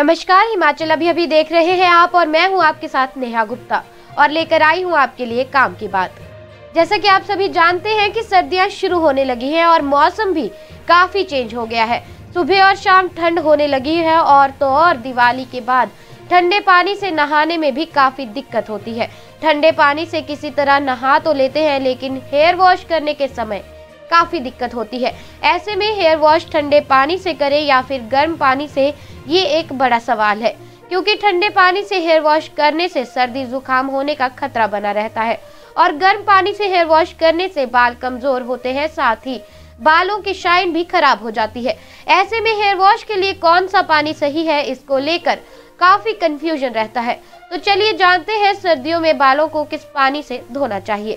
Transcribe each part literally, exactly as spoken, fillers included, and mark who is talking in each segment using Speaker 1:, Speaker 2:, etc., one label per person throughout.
Speaker 1: नमस्कार, हिमाचल अभी अभी देख रहे हैं आप और मैं हूं आपके साथ नेहा गुप्ता और लेकर आई हूं आपके लिए काम की बात। जैसा कि आप सभी जानते हैं कि सर्दियां शुरू होने लगी हैं और मौसम भी काफी चेंज हो गया है। सुबह और शाम ठंड होने लगी है और तो और दिवाली के बाद ठंडे पानी से नहाने में भी काफी दिक्कत होती है। ठंडे पानी से किसी तरह नहा तो लेते हैं लेकिन हेयर वॉश करने के समय काफी दिक्कत होती है। ऐसे में हेयर वॉश ठंडे पानी से करें या फिर गर्म पानी से, ये एक बड़ा सवाल है, क्योंकि ठंडे पानी से हेयर वॉश करने से सर्दी जुकाम होने का खतरा बना रहता है और गर्म पानी से हेयर वॉश करने से बाल कमजोर होते हैं, साथ ही बालों की शाइन भी खराब हो जाती है। ऐसे में हेयर वॉश के लिए कौन सा पानी सही है, इसको लेकर काफी कंफ्यूजन रहता है। तो चलिए जानते हैं सर्दियों में बालों को किस पानी से धोना चाहिए।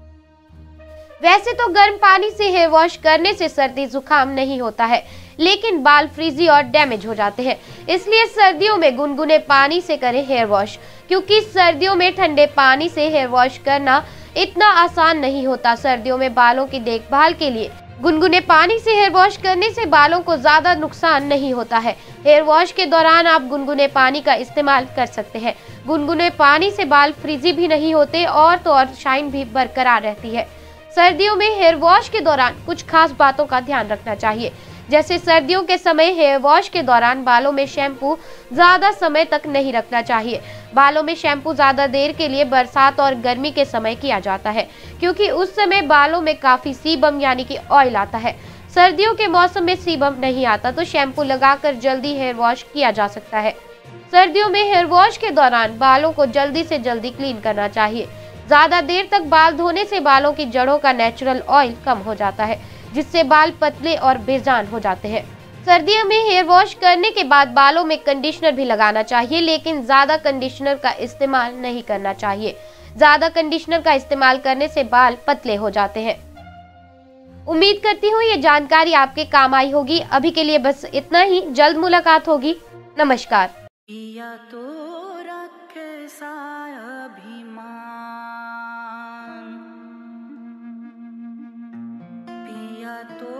Speaker 1: वैसे तो गर्म पानी से हेयर वॉश करने से सर्दी जुकाम नहीं होता है, लेकिन बाल फ्रीजी और डैमेज हो जाते हैं। इसलिए सर्दियों में गुनगुने पानी से करें हेयर वॉश, क्योंकि सर्दियों में ठंडे पानी से हेयर वॉश करना इतना आसान नहीं होता। सर्दियों में बालों की देखभाल के लिए गुनगुने पानी से हेयर वॉश करने से बालों को ज्यादा नुकसान नहीं होता है। हेयर वॉश के दौरान आप गुनगुने पानी का इस्तेमाल कर सकते हैं। गुनगुने पानी से बाल फ्रीजी भी नहीं होते और तो और शाइन भी बरकरार रहती है। सर्दियों में हेयर वॉश के दौरान कुछ खास बातों का ध्यान रखना चाहिए, जैसे सर्दियों के समय हेयर वॉश के दौरान बालों में शैम्पू ज्यादा समय तक नहीं रखना चाहिए। बालों में शैम्पू ज्यादा देर के लिए बरसात और गर्मी के समय किया जाता है, क्योंकि उस समय बालों में काफी सीबम यानी कि ऑयल आता है। सर्दियों के मौसम में सीबम नहीं आता तो शैम्पू लगाकर जल्दी हेयर वॉश किया जा सकता है। सर्दियों में हेयर वॉश के दौरान बालों को जल्दी से जल्दी क्लीन करना चाहिए। ज्यादा देर तक बाल धोने से बालों की जड़ों का नेचुरल ऑयल कम हो जाता है, जिससे बाल पतले और बेजान हो जाते हैं। सर्दियों में हेयर वॉश करने के बाद बालों में कंडीशनर भी लगाना चाहिए, लेकिन ज्यादा कंडीशनर का इस्तेमाल नहीं करना चाहिए। ज्यादा कंडीशनर का इस्तेमाल करने से बाल पतले हो जाते हैं। उम्मीद करती हूँ ये जानकारी आपके काम आई होगी। अभी के लिए बस इतना ही, जल्द मुलाकात होगी। नमस्कार।
Speaker 2: पिया तो रखे साया अभिमान, पिया तो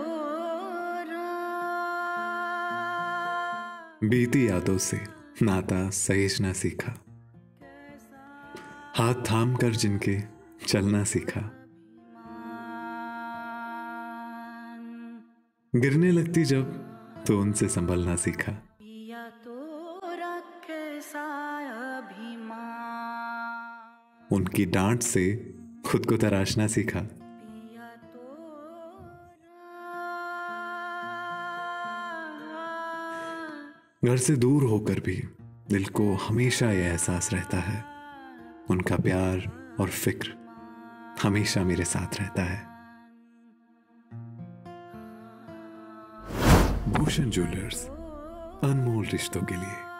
Speaker 3: बीती यादों से नाता सहेजना सीखा, हाथ थाम कर जिनके चलना सीखा, गिरने लगती जब तो उनसे संभलना सीखा।
Speaker 2: पिया तो रखे साया अभिमान,
Speaker 3: उनकी डांट से खुद को तराशना सीखा।
Speaker 2: पिया तो
Speaker 3: घर से दूर होकर भी दिल को हमेशा यह एहसास रहता है, उनका प्यार और फिक्र हमेशा मेरे साथ रहता है। भूषण ज्वेलर्स, अनमोल रिश्तों के लिए।